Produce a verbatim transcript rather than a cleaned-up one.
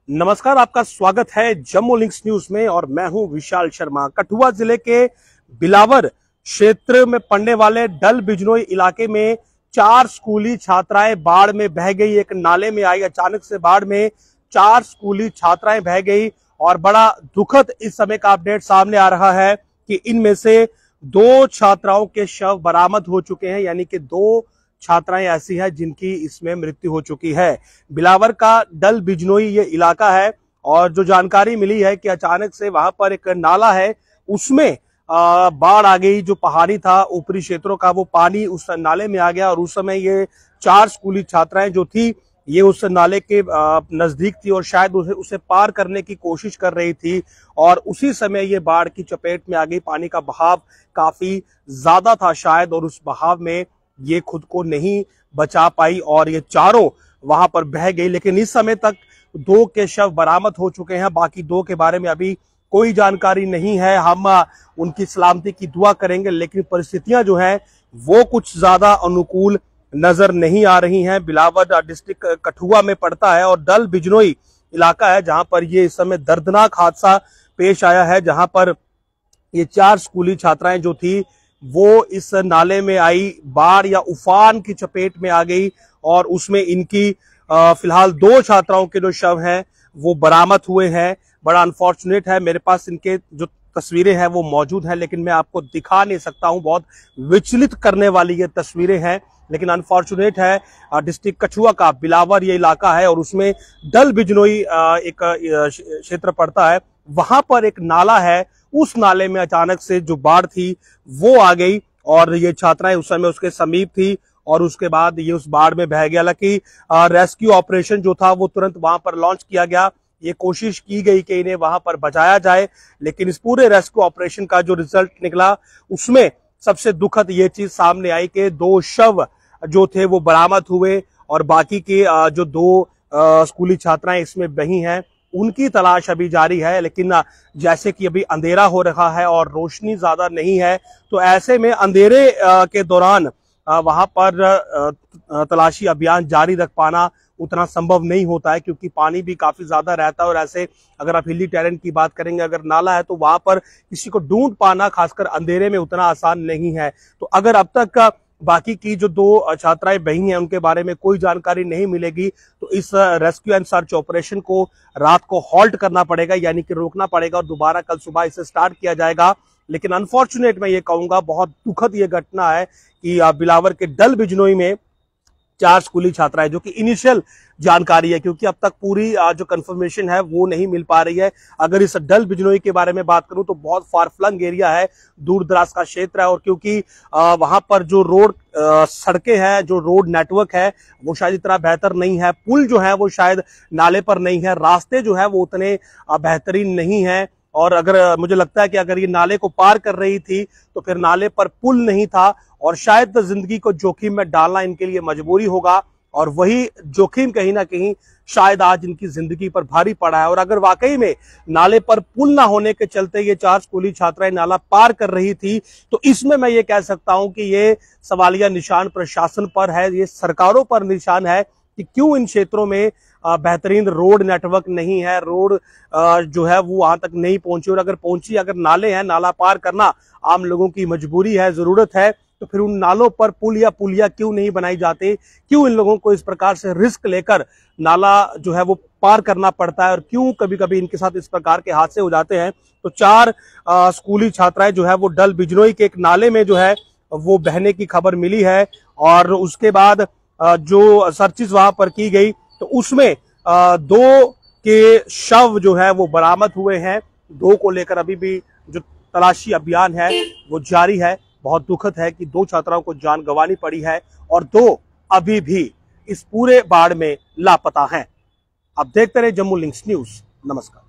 नमस्कार, आपका स्वागत है जम्मू लिंक्स न्यूज में और मैं हूं विशाल शर्मा। कठुआ जिले के बिलावर क्षेत्र में पड़ने वाले डल बिजनोई इलाके में चार स्कूली छात्राएं बाढ़ में बह गई। एक नाले में आई अचानक से बाढ़ में चार स्कूली छात्राएं बह गई और बड़ा दुखद इस समय का अपडेट सामने आ रहा है कि इनमें से दो छात्राओं के शव बरामद हो चुके हैं, यानी कि दो छात्राएं ऐसी हैं जिनकी इसमें मृत्यु हो चुकी है। बिलावर का डल बिजनोई ये इलाका है और जो जानकारी मिली है कि अचानक से वहां पर एक नाला है, उसमें बाढ़ आ गई। जो पहाड़ी था ऊपरी क्षेत्रों का, वो पानी उस नाले में आ गया और उस समय ये चार स्कूली छात्राएं जो थी ये उस नाले के नजदीक थी और शायद उसे उसे पार करने की कोशिश कर रही थी और उसी समय ये बाढ़ की चपेट में आ गई। पानी का बहाव काफी ज्यादा था शायद और उस बहाव में ये खुद को नहीं बचा पाई और ये चारों वहां पर बह गई। लेकिन इस समय तक दो के शव बरामद हो चुके हैं, बाकी दो के बारे में अभी कोई जानकारी नहीं है। हम उनकी सलामती की दुआ करेंगे, लेकिन परिस्थितियां जो हैं वो कुछ ज्यादा अनुकूल नजर नहीं आ रही हैं। बिलावर डिस्ट्रिक्ट कठुआ में पड़ता है और डल बिजनोई इलाका है जहां पर ये इस समय दर्दनाक हादसा पेश आया है, जहां पर ये चार स्कूली छात्राएं जो थी वो इस नाले में आई बाढ़ या उफान की चपेट में आ गई और उसमें इनकी फिलहाल दो छात्राओं के जो शव हैं वो बरामद हुए हैं। बड़ा अनफॉर्चुनेट है, मेरे पास इनके जो तस्वीरें हैं वो मौजूद हैं लेकिन मैं आपको दिखा नहीं सकता हूं। बहुत विचलित करने वाली ये तस्वीरें हैं, लेकिन अनफॉर्चुनेट है डिस्ट्रिक्ट कठुआ का बिलावर ये इलाका है और उसमें डल बिजनोई एक क्षेत्र पड़ता है। वहां पर एक नाला है, उस नाले में अचानक से जो बाढ़ थी वो आ गई और ये छात्राएं उस समय उसके समीप थी और उसके बाद ये उस बाढ़ में बह गया। हालांकि रेस्क्यू ऑपरेशन जो था वो तुरंत वहां पर लॉन्च किया गया। ये कोशिश की गई कि इन्हें वहां पर बचाया जाए, लेकिन इस पूरे रेस्क्यू ऑपरेशन का जो रिजल्ट निकला उसमें सबसे दुखद ये चीज सामने आई कि दो शव जो थे वो बरामद हुए और बाकी के जो दो स्कूली छात्राएं इसमें बही हैं उनकी तलाश अभी जारी है। लेकिन जैसे कि अभी अंधेरा हो रहा है और रोशनी ज्यादा नहीं है, तो ऐसे में अंधेरे के दौरान वहां पर तलाशी अभियान जारी रख पाना उतना संभव नहीं होता है, क्योंकि पानी भी काफी ज्यादा रहता है और ऐसे अगर आप हिली टेरेन की बात करेंगे, अगर नाला है तो वहां पर किसी को ढूंढ पाना खासकर अंधेरे में उतना आसान नहीं है। तो अगर अब तक बाकी की जो दो छात्राएं बही हैं उनके बारे में कोई जानकारी नहीं मिलेगी तो इस रेस्क्यू एंड सर्च ऑपरेशन को रात को हॉल्ट करना पड़ेगा, यानी कि रोकना पड़ेगा और दोबारा कल सुबह इसे स्टार्ट किया जाएगा। लेकिन अनफॉर्चुनेट मैं ये कहूंगा, बहुत दुखद ये घटना है कि बिलावर के डल बिजनोई में चार स्कूली छात्राएं, जो कि इनिशियल जानकारी है क्योंकि अब तक पूरी जो कंफर्मेशन है वो नहीं मिल पा रही है। अगर इस डल बिजनोई के बारे में बात करूं तो बहुत फार फ्लंग एरिया है, दूर दराज का क्षेत्र है और क्योंकि वहां पर जो रोड सड़कें हैं, जो रोड नेटवर्क है वो शायद इतना बेहतर नहीं है, पुल जो है वो शायद नाले पर नहीं है, रास्ते जो है वो उतने बेहतरीन नहीं है। और अगर मुझे लगता है कि अगर ये नाले को पार कर रही थी तो फिर नाले पर पुल नहीं था और शायद जिंदगी को जोखिम में डालना इनके लिए मजबूरी होगा और वही जोखिम कहीं ना कहीं शायद आज इनकी जिंदगी पर भारी पड़ा है। और अगर वाकई में नाले पर पुल ना होने के चलते ये चार स्कूली छात्राएं नाला पार कर रही थी तो इसमें मैं ये कह सकता हूं कि ये सवालिया निशान प्रशासन पर है, ये सरकारों पर निशान है कि क्यों इन क्षेत्रों में बेहतरीन रोड नेटवर्क नहीं है, रोड जो है वो वहां तक नहीं पहुंची और अगर पहुंची, अगर नाले हैं, नाला पार करना आम लोगों की मजबूरी है, जरूरत है, तो फिर उन नालों पर पुल या पुलिया क्यों नहीं बनाई जाती? क्यों इन लोगों को इस प्रकार से रिस्क लेकर नाला जो है वो पार करना पड़ता है और क्यों कभी कभी इनके साथ इस प्रकार के हादसे हो जाते हैं? तो चार आ, स्कूली छात्राएं जो है वो डल बिजनोई के एक नाले में जो है वो बहने की खबर मिली है और उसके बाद आ, जो सर्चिस वहां पर की गई तो उसमें आ, दो के शव जो है वो बरामद हुए हैं। दो को लेकर अभी भी जो तलाशी अभियान है वो जारी है। बहुत दुखद है कि दो छात्राओं को जान गंवानी पड़ी है और दो अभी भी इस पूरे बाढ़ में लापता हैं। आप देखते रहे जम्मू लिंक्स न्यूज। नमस्कार।